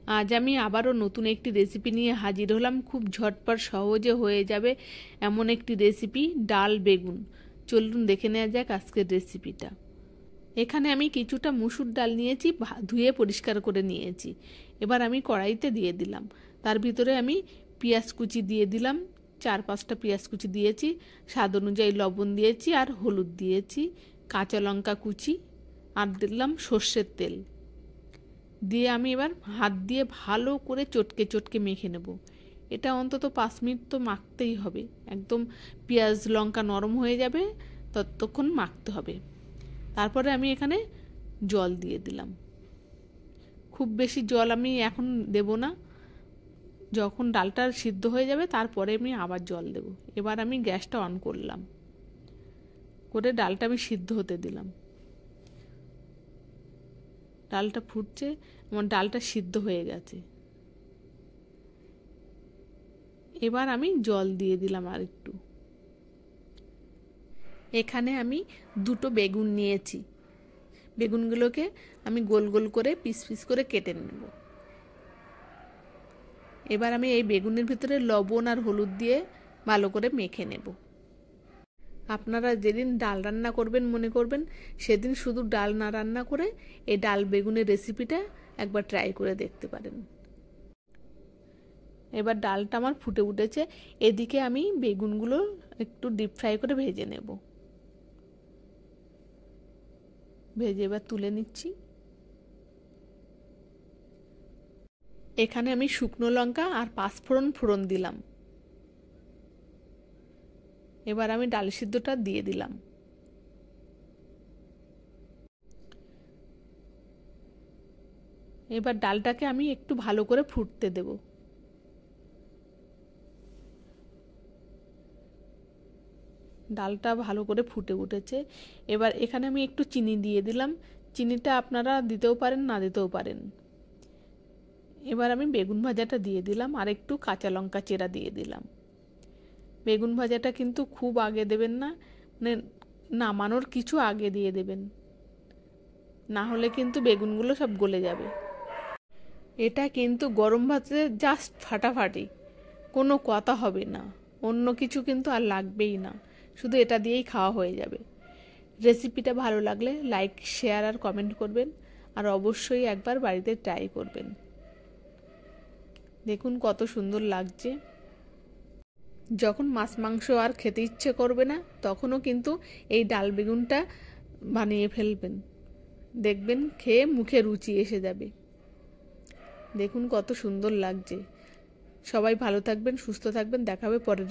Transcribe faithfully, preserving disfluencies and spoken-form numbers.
আজ আমি আবারও নতুন একটি রেসিপি নিয়ে হাজির হলাম। খুব ঝটপট সহজে হয়ে যাবে এমন একটি রেসিপি, ডাল বেগুন। চলুন দেখে নেওয়া যাক আজকের রেসিপিটা। এখানে আমি কিছুটা মুসুর ডাল নিয়েছি, ধুয়ে পরিষ্কার করে নিয়েছি। এবার আমি কড়াইতে দিয়ে দিলাম। তার ভিতরে আমি পেঁয়াজ কুচি দিয়ে দিলাম, চার পাঁচটা পেঁয়াজ কুচি দিয়েছি, স্বাদ অনুযায়ী লবণ দিয়েছি আর হলুদ দিয়েছি, কাঁচা লঙ্কা কুচি আর দিলাম সর্ষের তেল দিয়ে আমি এবার হাত দিয়ে ভালো করে চটকে চটকে মেখে নেব। এটা অন্তত পাঁচ মিনিট তো মাখতেই হবে, একদম পেঁয়াজ লঙ্কা নরম হয়ে যাবে ততক্ষণ মাখতে হবে। তারপরে আমি এখানে জল দিয়ে দিলাম। খুব বেশি জল আমি এখন দেব না, যখন ডালটা সিদ্ধ হয়ে যাবে তারপরে আমি আবার জল দেব। এবার আমি গ্যাসটা অন করলাম, করে ডালটা আমি সিদ্ধ হতে দিলাম। ডালটা ফুটছে, আমার ডালটা সিদ্ধ হয়ে গেছে। এবার আমি জল দিয়ে দিলাম আর একটু। এখানে আমি দুটো বেগুন নিয়েছি, বেগুনগুলোকে আমি গোল গোল করে পিস পিস করে কেটে নেব। এবার আমি এই বেগুনের ভিতরে লবণ আর হলুদ দিয়ে ভালো করে মেখে নেব। আপনারা যেদিন ডাল রান্না করবেন মনে করবেন সেদিন শুধু ডাল না রান্না করে এই ডাল বেগুনের রেসিপিটা একবার ট্রাই করে দেখতে পারেন। এবার ডালটা আমার ফুটে উঠেছে, এদিকে আমি বেগুনগুলো একটু ডিপ ফ্রাই করে ভেজে নেব। ভেজে এবার তুলে নিচ্ছি। এখানে আমি শুকনো লঙ্কা আর পাঁচফোড়ন ফোড়ন দিলাম। এবার আমি ডাল সিদ্ধটা দিয়ে দিলাম। এবার ডালটাকে আমি একটু ভালো করে ফুটতে দেব। ডালটা ভালো করে ফুটে উঠেছে। এবার এখানে আমি একটু চিনি দিয়ে দিলাম। চিনিটা আপনারা দিতেও পারেন, না দিতেও পারেন। এবার আমি বেগুন ভাজাটা দিয়ে দিলাম আর একটু কাঁচা লঙ্কা চেরা দিয়ে দিলাম। বেগুন ভাজাটা কিন্তু খুব আগে দেবেন না, মানে নামানোর কিছু আগে দিয়ে দেবেন, না হলে কিন্তু বেগুনগুলো সব গলে যাবে। এটা কিন্তু গরম ভাতে জাস্ট ফাটাফাটি, কোনো কথা হবে না, অন্য কিছু কিন্তু আর লাগবেই না, শুধু এটা দিয়েই খাওয়া হয়ে যাবে। রেসিপিটা ভালো লাগলে লাইক শেয়ার আর কমেন্ট করবেন, আর অবশ্যই একবার বাড়িতে ট্রাই করবেন। দেখুন কত সুন্দর লাগছে। যখন মাছ মাংস আর খেতে ইচ্ছে করবে না তখনও কিন্তু এই ডাল বেগুনটা বানিয়ে ফেলবেন, দেখবেন খেয়ে মুখে রুচি এসে যাবে। দেখুন কত সুন্দর লাগছে। সবাই ভালো থাকবেন, সুস্থ থাকবেন, দেখা হবে পরের